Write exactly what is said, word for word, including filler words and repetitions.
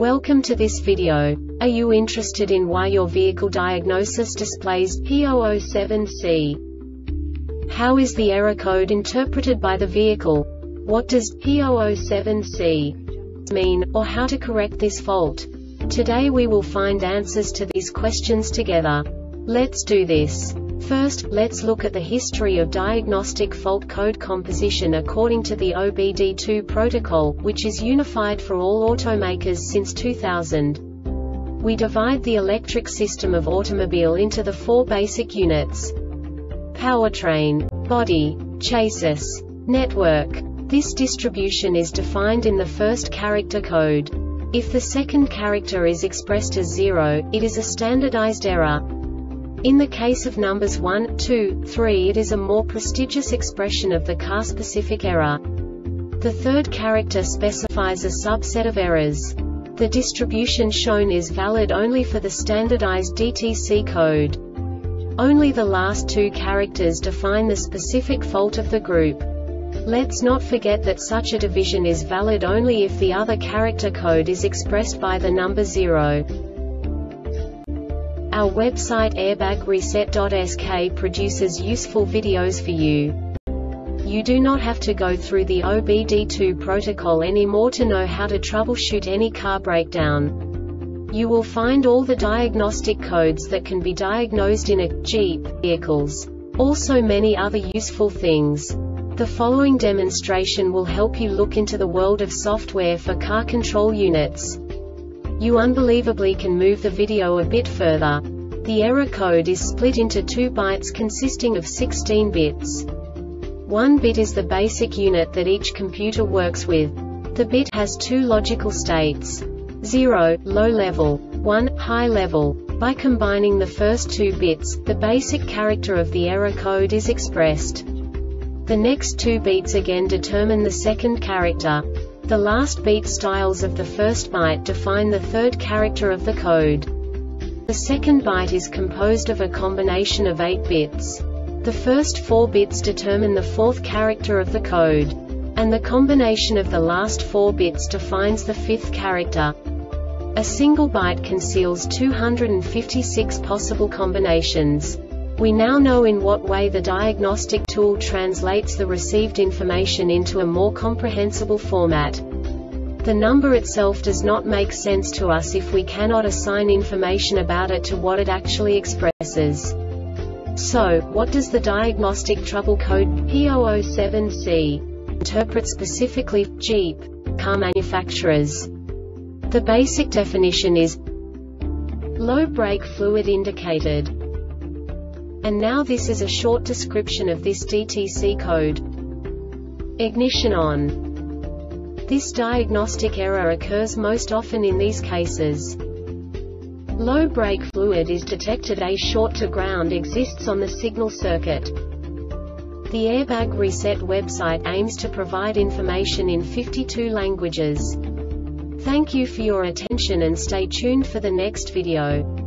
Welcome to this video. Are you interested in why your vehicle diagnosis displays P zero zero seven C? How is the error code interpreted by the vehicle? What does P zero zero seven C mean, or how to correct this fault? Today we will find answers to these questions together. Let's do this. First, let's look at the history of diagnostic fault code composition according to the O B D two protocol, which is unified for all automakers since two thousand. We divide the electric system of automobile into the four basic units: powertrain, body, chassis, network. This distribution is defined in the first character code. If the second character is expressed as zero, it is a standardized error. In the case of numbers one, two, three, it is a more prestigious expression of the car-specific error. The third character specifies a subset of errors. The distribution shown is valid only for the standardized D T C code. Only the last two characters define the specific fault of the group. Let's not forget that such a division is valid only if the other character code is expressed by the number zero. Our website airbag reset dot S K produces useful videos for you. You do not have to go through the O B D two protocol anymore to know how to troubleshoot any car breakdown. You will find all the diagnostic codes that can be diagnosed in a Jeep vehicles. Also many other useful things. The following demonstration will help you look into the world of software for car control units. You unbelievably can move the video a bit further. The error code is split into two bytes consisting of sixteen bits. One bit is the basic unit that each computer works with. The bit has two logical states: zero, low level, one, high level. By combining the first two bits, the basic character of the error code is expressed. The next two beats again determine the second character. The last beat styles of the first byte define the third character of the code. The second byte is composed of a combination of eight bits. The first four bits determine the fourth character of the code. And the combination of the last four bits defines the fifth character. A single byte conceals two hundred fifty-six possible combinations. We now know in what way the diagnostic tool translates the received information into a more comprehensible format. The number itself does not make sense to us if we cannot assign information about it to what it actually expresses. So, what does the diagnostic trouble code P zero zero seven C interpret specifically for Jeep car manufacturers? The basic definition is low brake fluid indicated. And now this is a short description of this D T C code. Ignition on. This diagnostic error occurs most often in these cases. Low brake fluid is detected. A short to ground exists on the signal circuit. The Airbag Reset website aims to provide information in fifty-two languages. Thank you for your attention and stay tuned for the next video.